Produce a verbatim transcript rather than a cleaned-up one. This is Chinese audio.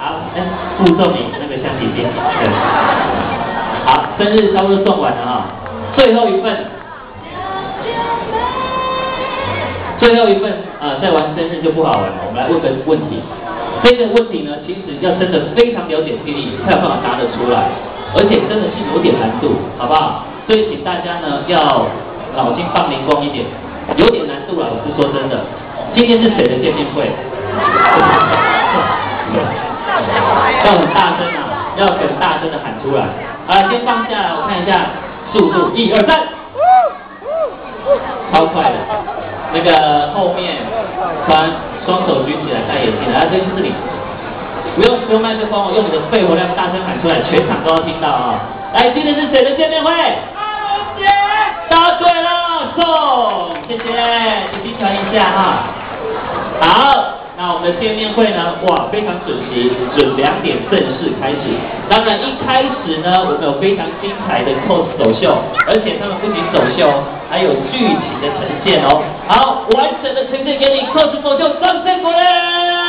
好，哎，附送你那个橡皮筋。对，好，生日差不多送完了哈，最后一份，最后一份啊、呃，再玩生日就不好玩了。我们来问个问题，这个问题呢，其实要真的非常了解地理，才有办法答得出来，而且真的是有点难度，好不好？所以请大家呢要脑筋放灵光一点，有点难度了，我是说真的。今天是谁的见面会？要很大声啊，要很大声的喊出来。啊，先放下来，我看一下速度，一二三，超快的。那个后面穿双手举起来戴眼镜的，啊，这就是你。不用不用麦克风，用你的肺活量大声喊出来，全场都要听到啊！来，今天是谁的见面会？阿龙姐。答对了，送，谢谢，请集团一下哈。好。那我们的见面会呢？哇，非常准时，准两点正式开始。当然，一开始呢，我们有非常精彩的 cos 走秀，而且他们不仅走秀，还有剧情的呈现哦。好，完整的呈现给你 cos 走秀，掌声鼓励！